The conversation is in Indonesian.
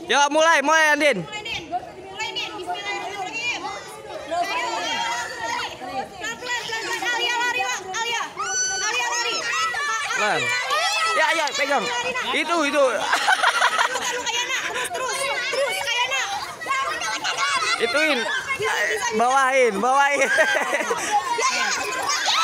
Yuk mulai Andin. Mulai nih, bismillahirrahmanirrahim. Pelan-pelan, Alia lari, Wak. Alia lari. Pelan. Ya, pegang. Itu. Terus Kayana. Ituin. Bawain.